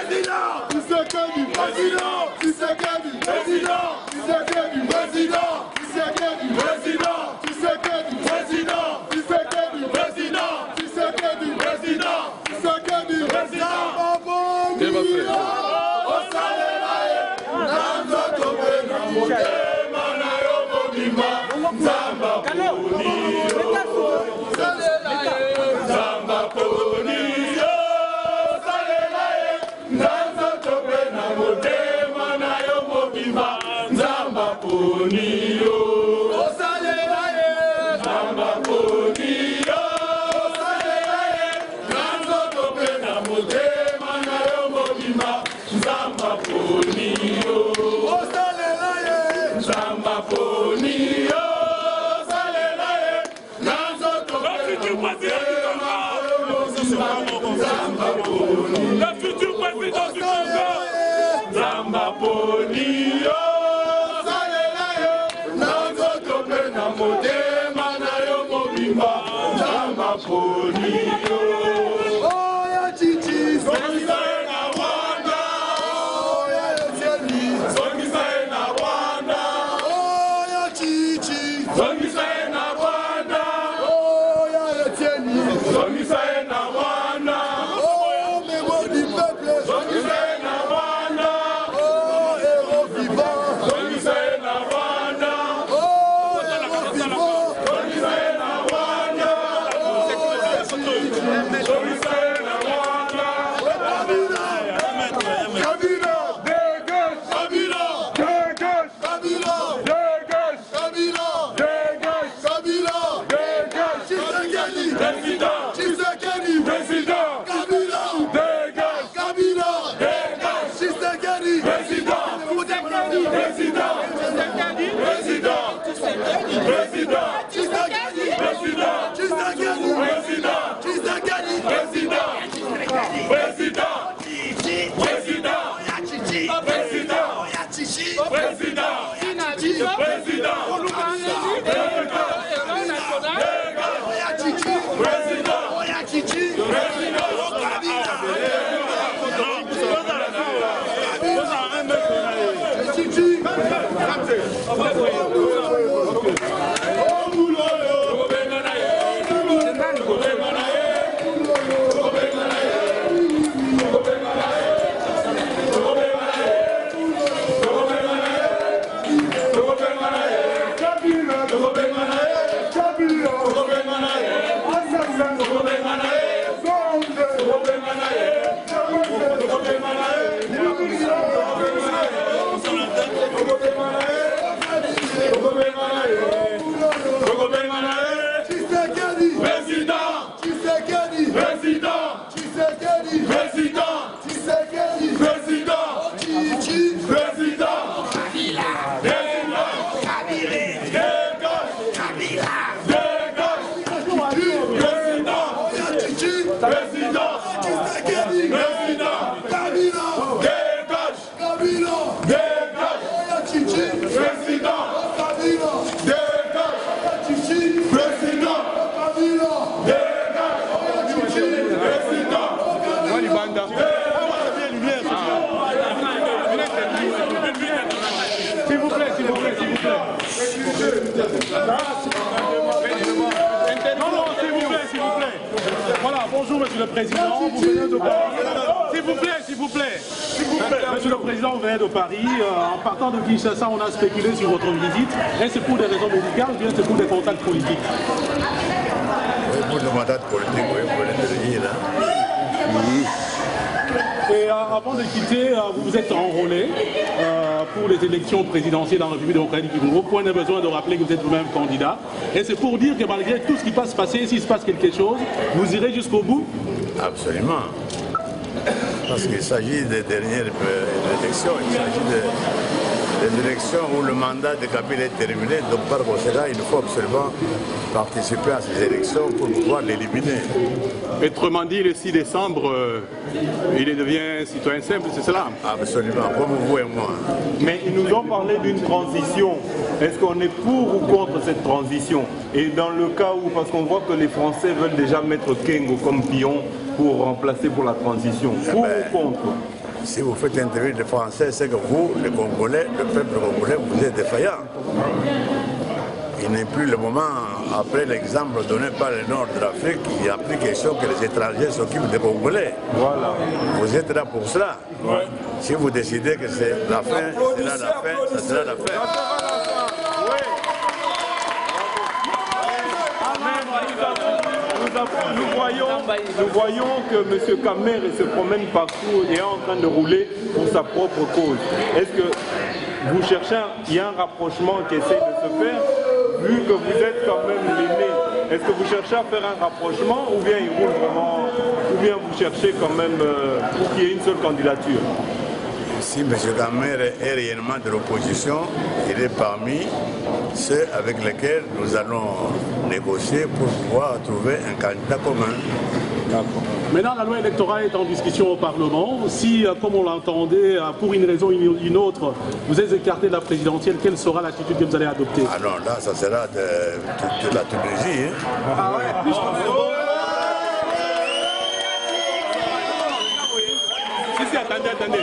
Voilà, bonjour Monsieur le Président, vous venez de Paris. S'il vous plaît. Monsieur le Président, vous venez de Paris. En partant de Kinshasa, on a spéculé sur votre visite. Est-ce pour des raisons médicales ou bien c'est pour des contacts politiques? Oui, pour des contacts politiques, oui, vous venez de le dire. Et avant de quitter, vous vous êtes enrôlé pour les élections présidentielles dans la République démocratique du Congo. Point de besoin de rappeler que vous êtes vous-même candidat. Et c'est pour dire que malgré tout ce qui va se passer, s'il se passe quelque chose, vous irez jusqu'au bout? Absolument. Parce qu'il s'agit des dernières élections, il s'agit des élections où le mandat de Kabila est terminé. Donc par conséquent, il faut absolument participer à ces élections pour pouvoir l'éliminer. Autrement dit, le 6 décembre, il devient citoyen simple, c'est cela? Absolument, comme vous et moi. Mais ils nous ont parlé d'une transition. Est-ce qu'on est pour ou contre cette transition? Et dans le cas où, parce qu'on voit que les Français veulent déjà mettre Kengo comme pion pour remplacer pour la transition, pour ou contre? Si vous faites intervenir les Français, c'est que vous, les Congolais, le peuple congolais, vous êtes défaillant. Il n'est plus le moment, après l'exemple donné par le nord de l'Afrique, il n'y a plus question que les étrangers s'occupent des Congolais. Voilà. Vous êtes là pour cela. Ouais. Si vous décidez que c'est la fin, c'est là la fin, ça sera la fin. Nous voyons que M. Kamer se promène partout et est en train de rouler pour sa propre cause. Est-ce que vous cherchez, il y a un rapprochement qui essaie de se faire, vu que vous êtes quand même l'aîné? Est-ce que vous cherchez à faire un rapprochement ou bien il roule vraiment, ou bien vous cherchez quand même pour qu'il y ait une seule candidature? Si M. Kamer est réellement de l'opposition, il est parmi ceux avec lesquels nous allons négocier pour pouvoir trouver un candidat commun. Maintenant, la loi électorale est en discussion au Parlement. Si, comme on l'entendait, pour une raison ou une autre, vous êtes écarté de la présidentielle, quelle sera l'attitude que vous allez adopter? Ah non, là, ça sera de la Tunisie. Hein. Ah ouais. Si, attendez.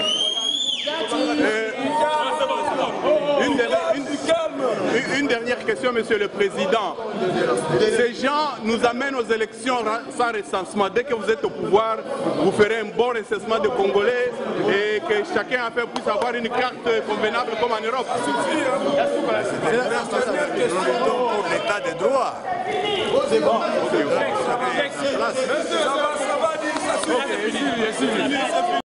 Une dernière question, Monsieur le Président. Ces gens nous amènent aux élections sans recensement. Dès que vous êtes au pouvoir, vous ferez un bon recensement de Congolais et que chacun puisse avoir une carte convenable comme en Europe. Nous pour l'état de droit. C'est bon. Ça va dire, ça